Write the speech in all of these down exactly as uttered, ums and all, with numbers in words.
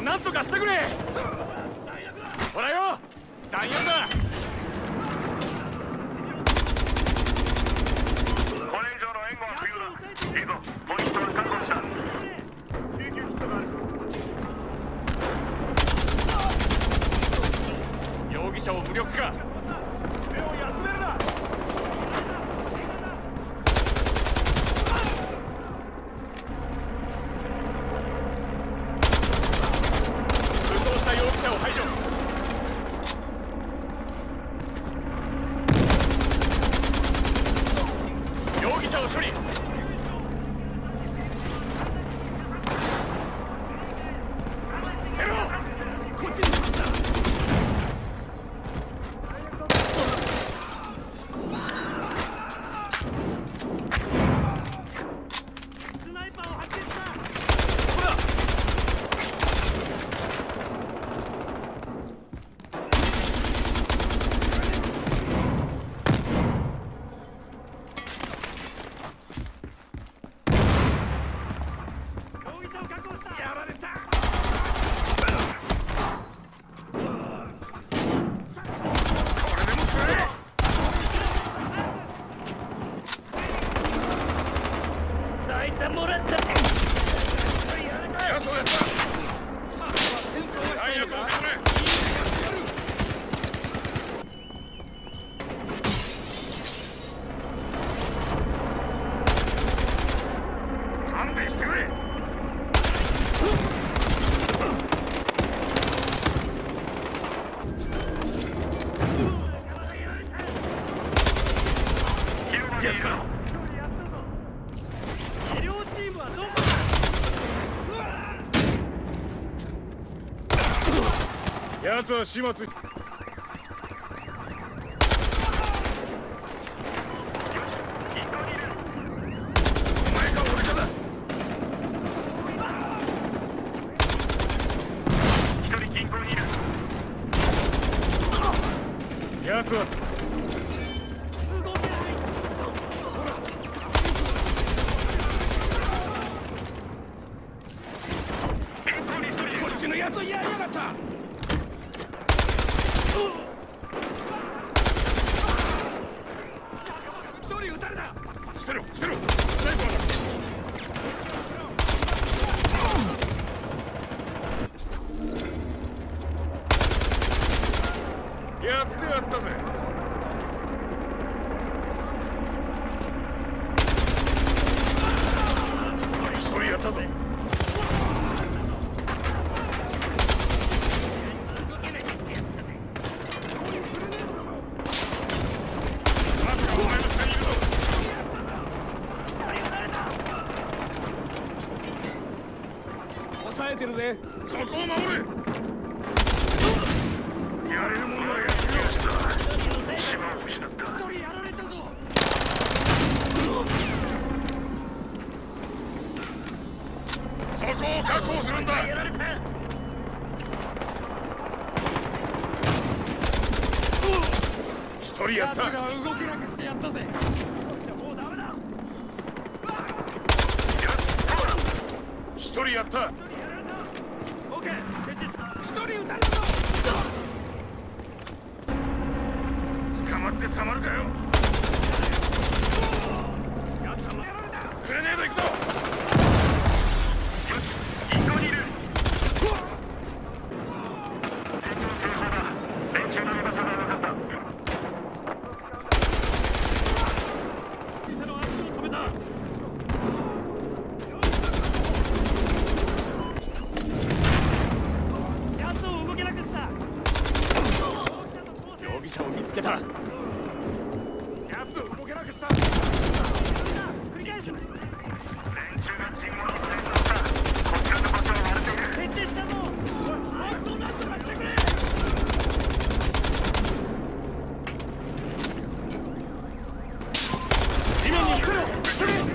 を何とかしてくれ。ほらよ、弾薬だ。 これ以上の援護は不要だ。いいぞ、ポイントは確保した。 容疑者を無力化。目を休めるな。武装した容疑者を排除。容疑者を処理。セロ、こっちに来た。もらった。やそうやった。体力をくれ。勘弁してくれ。やった。奴は始末。お前か俺かだ。一人銀行にいる。奴はこっちの奴をやりやがった。一人撃たれた。伏せろ伏せろ。スナイパーだ。やってやったぜ。一人やったぞ。抑えてるぜ。そこを守れ。やれるものならやってみよう。島を失った。一人やられたぞ。そこを確保するんだ。やられた。一人やった。奴が動けなくしてやったぜ。もうダメだ。一人やった。オッケー。一人撃たれたぞ。捕まってたまるかよ。グレネード行くぞ。銀行にいる。通報だ。連中の居場所が分かった。店の足を止めた。容疑者を見つけた。やつを動けなくした。繰り返す。連中が沈黙を成功した。こちらの場所は割れている。設置したぞ。おい、早く何とかしてくれ。今に来る。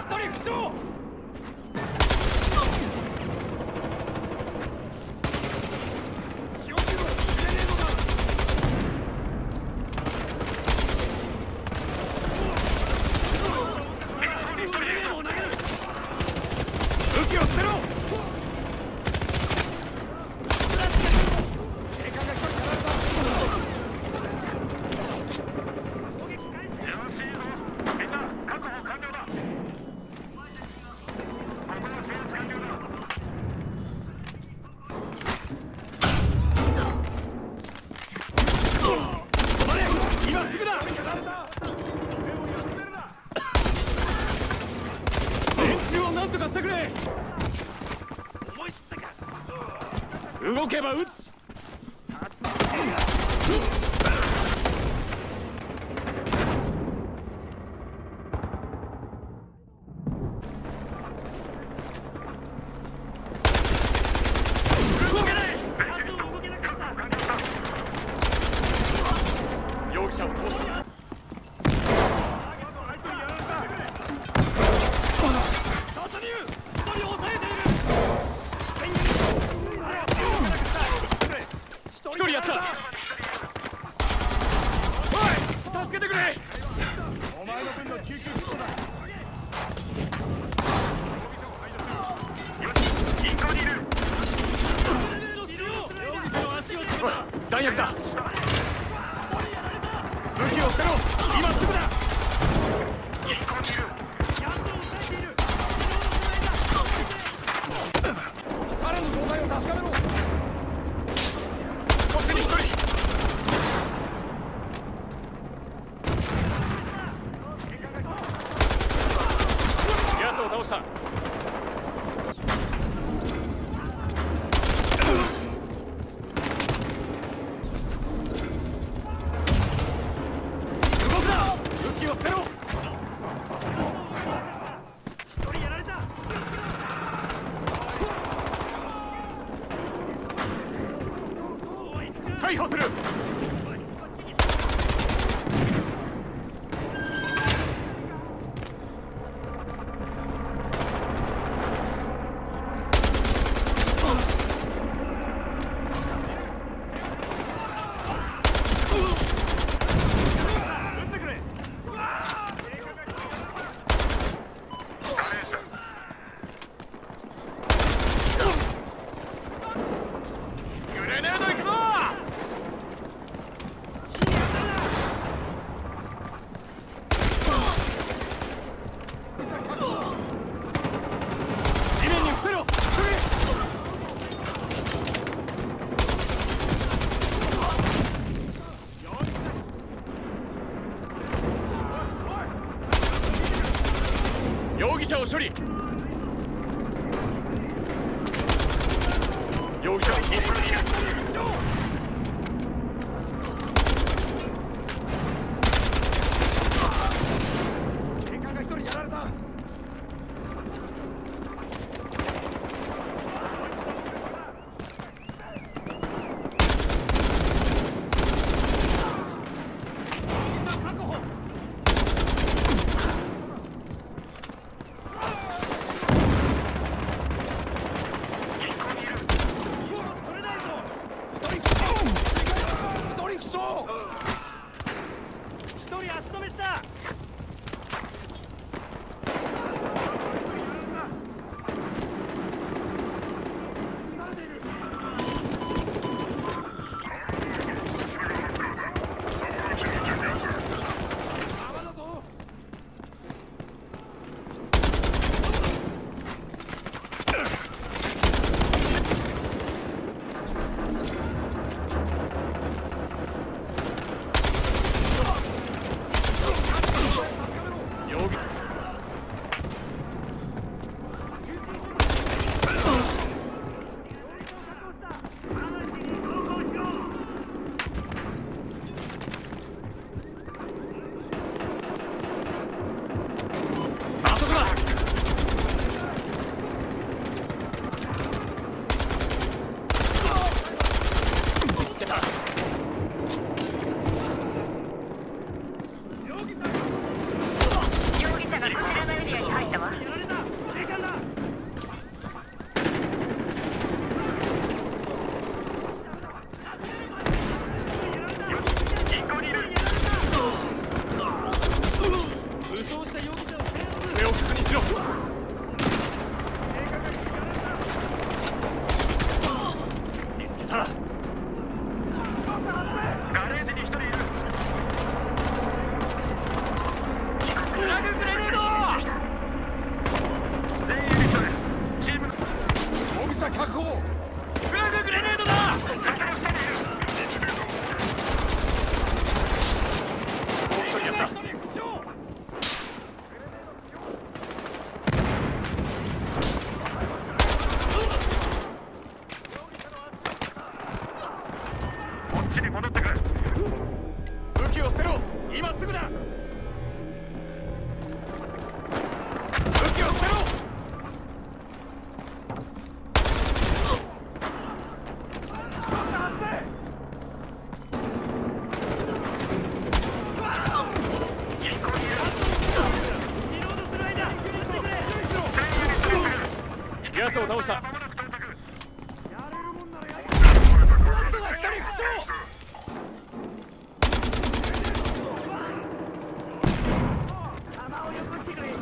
人負傷。気をつけろ、グレネードだ。グレネードを投げる。武器を捨てろ。動けば撃つ。動けない。容疑者を通した。突入。一人抑えている。一人やった。おい、助けてくれ。お前の分の救急キットだ。 銀行にいる。 弾薬だ。武器を捨てろ。今すぐだ。 銀行にいる。 彼の状態を確かめろ。こっちに一人。奴を倒した。動くな。武器を捨てろ。一人やられた。逮捕する。グレネード行くぞ。地面に伏せろ。容疑者を処理。容疑者は禁止にいる。警官が一人やられた。確保。銀行にいる。取れないぞ。 奴を倒した。 間もなく到着。 やれるもんならやる。今度は下に服装。弾をよこしてくれ。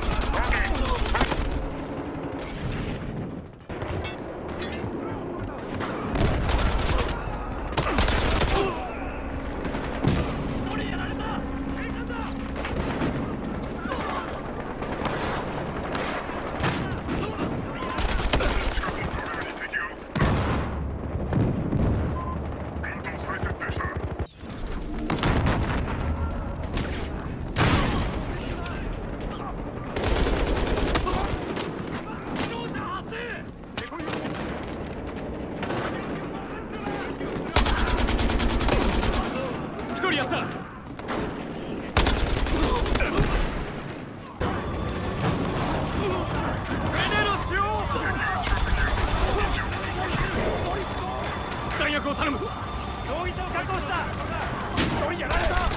やった。グレネードしよう。弾薬を頼む。容疑者を確保した。一人やられた。